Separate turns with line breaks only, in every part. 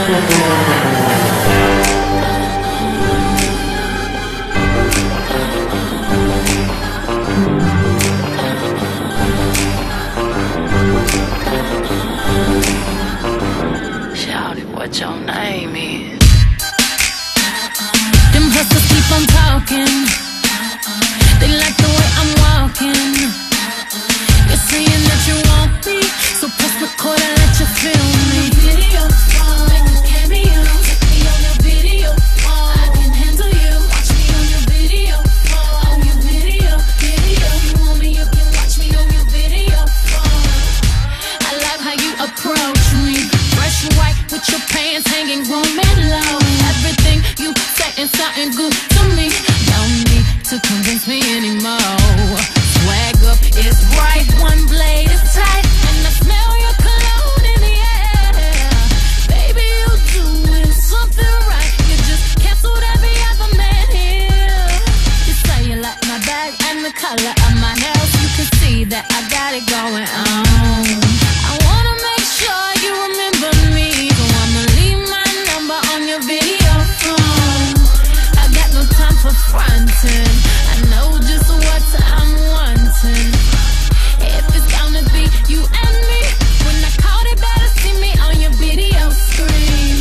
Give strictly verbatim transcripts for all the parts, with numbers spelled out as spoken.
Shout it, what your name is?
Them hustlers keep on talking. They like the way I'm walking. You're saying that you want me, so press record and let you feel me. Video phone, make a cameo. Take me on your video phone. I can handle you. Watch me on your video phone. On your video, video. You want me, you can watch me on your video phone. I like how you approach me. Fresh white with your pants hanging warm and low. Everything you say is something good to me. Don't need to convince me anymore. Swag up is right, one blade is tight, and I smell your cologne in the air. Baby, you doing something right. You just canceled every other man here. You say you like my bag and the color of my nails. You can see that I got it going on. I wanna make sure you remember me, so I'ma leave my number on your video phone. I got no time for fronting. I know just what I'm wanting. If it's gonna be you and me, when I call, they better see me on your video screen.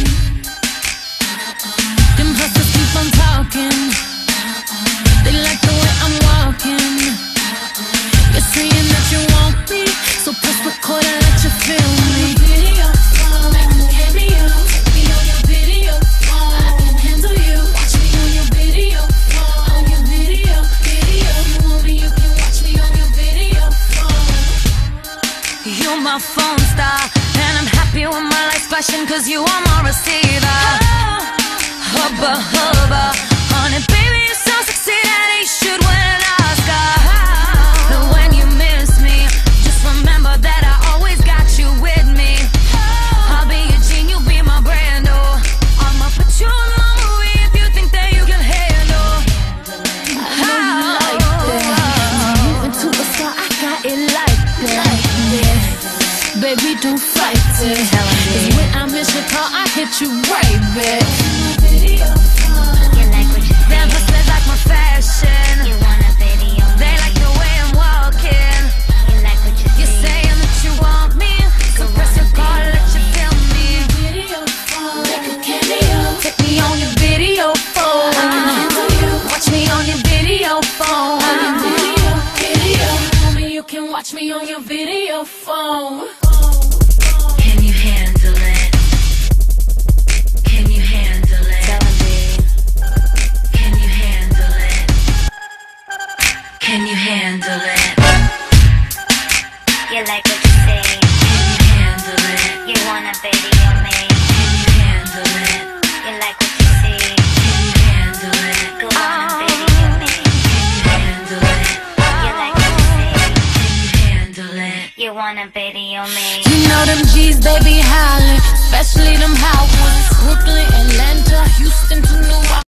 Them hustlers keep on talking. They like the way I'm walking. You're saying that you want me, so press record and let you feel me. Video phone, make a cameo. Take me on your video phone. I can handle you. Watch me on your video phone. On your video, video. You want me, you can watch me on your video phone. You're my phone star, and I'm happy with my lights flashing, cause you are my receiver. Hubba hubba, honey baby, you so sexy that he should win an Oscar. But when you miss me, just remember that I always got you with me. I'll be your Jean, you'll be my Brando. I'ma put you in my movie if you think that you can handle. I know you like that. Moving to a star, I got it like that. Baby, don't fight it. Cause when I miss your call, I hit you right back.
You like what you see.
Them hustlers like my fashion.
You want a video?
They like the way I'm walking.
You like what you
You're
see.
saying that you want me, so press your call, let you feel me. Video phone, make a cameo. Take me on your video phone. I can handle you. Watch me on your video phone. On your video, video. Homie, you can watch me on your video phone.
Can you handle it? Can you handle it? Tell me. Can you handle it? Can you handle it? You like what you see. Can you handle it? You wanna video me. Can you handle it? You like what you see. Can you handle it? Go on and video me. Can you handle it? You like what you see. Can you handle it? You wanna video me.
You know them G's, they be hollering, especially them hot ones. Who